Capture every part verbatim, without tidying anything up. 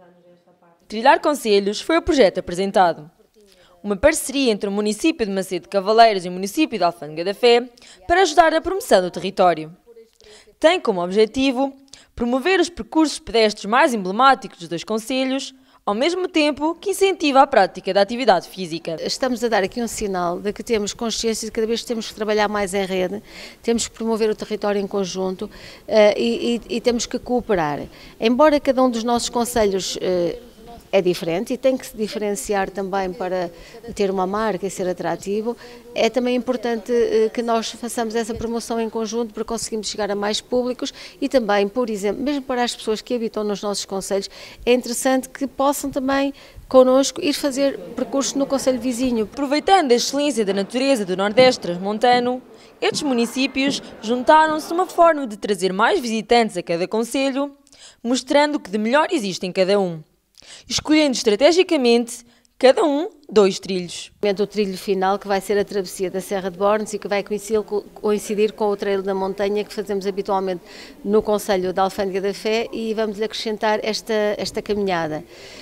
Trilhar Concelhos foi o projeto apresentado. Uma parceria entre o município de Macedo de Cavaleiros e o município de Alfândega da Fé para ajudar na promoção do território. Tem como objetivo promover os percursos pedestres mais emblemáticos dos dois concelhos, ao mesmo tempo que incentiva a prática da atividade física. Estamos a dar aqui um sinal de que temos consciência de que cada vez temos que trabalhar mais em rede, temos que promover o território em conjunto uh, e, e, e temos que cooperar. Embora cada um dos nossos concelhos uh, é diferente e tem que se diferenciar também para ter uma marca e ser atrativo, é também importante que nós façamos essa promoção em conjunto para conseguirmos chegar a mais públicos e também, por exemplo, mesmo para as pessoas que habitam nos nossos concelhos, é interessante que possam também connosco ir fazer percurso no concelho vizinho. Aproveitando a excelência da natureza do Nordeste transmontano, estes municípios juntaram-se numa forma de trazer mais visitantes a cada concelho, mostrando o que de melhor existe em cada um, escolhendo estrategicamente cada um dois trilhos. O trilho final, que vai ser a travessia da Serra de Bornes e que vai coincidir com o Trail da Montanha que fazemos habitualmente no concelho de Alfândega da Fé, e vamos acrescentar esta, esta caminhada.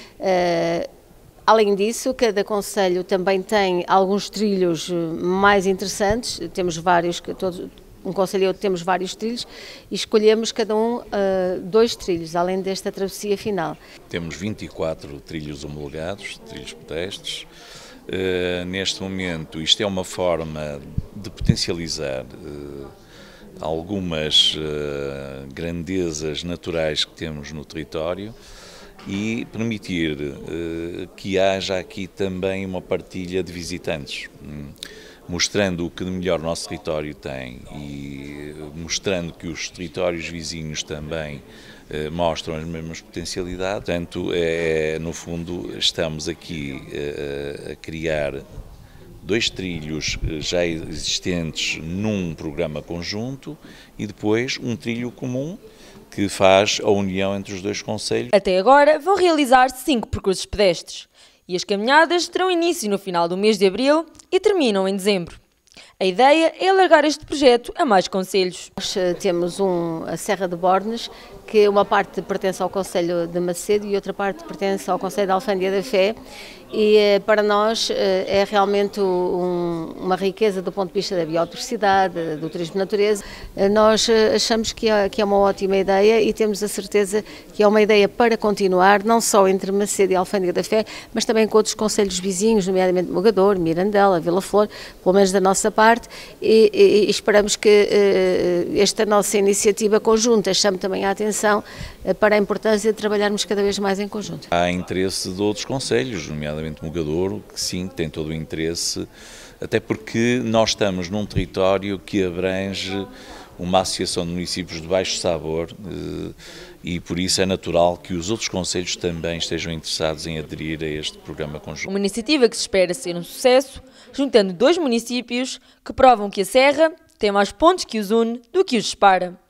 Uh, além disso, cada concelho também tem alguns trilhos mais interessantes, temos vários, que todos, um concelho temos vários trilhos e escolhemos cada um uh, dois trilhos, além desta travessia final. Temos vinte e quatro trilhos homologados, trilhos pedestres. Uh, neste momento isto é uma forma de potencializar uh, algumas uh, grandezas naturais que temos no território e permitir uh, que haja aqui também uma partilha de visitantes, um, mostrando o que de melhor o nosso território tem e mostrando que os territórios vizinhos também eh, mostram as mesmas potencialidades. Portanto, é, no fundo, estamos aqui eh, a criar dois trilhos já existentes num programa conjunto e depois um trilho comum que faz a união entre os dois concelhos. Até agora vão realizar-se cinco percursos pedestres e as caminhadas terão início no final do mês de abril e terminam em dezembro. A ideia é alargar este projeto a mais concelhos. Nós temos um, a Serra de Bornes, que uma parte pertence ao concelho de Macedo e outra parte pertence ao concelho de Alfândega da Fé, e para nós é realmente um, uma riqueza do ponto de vista da biodiversidade, do turismo de natureza. Nós achamos que é, que é uma ótima ideia e temos a certeza que é uma ideia para continuar, não só entre Macedo e Alfândega da Fé, mas também com outros concelhos vizinhos, nomeadamente Mogador, Mirandela, Vila Flor, pelo menos da nossa parte, e, e, e esperamos que uh, esta nossa iniciativa conjunta chame também a atenção uh, para a importância de trabalharmos cada vez mais em conjunto. Há interesse de outros concelhos, nomeadamente Mogadouro, que sim, tem todo o interesse, até porque nós estamos num território que abrange uma associação de municípios de baixo sabor e por isso é natural que os outros concelhos também estejam interessados em aderir a este programa conjunto. Uma iniciativa que se espera ser um sucesso, juntando dois municípios que provam que a Serra tem mais pontos que os une do que os separa.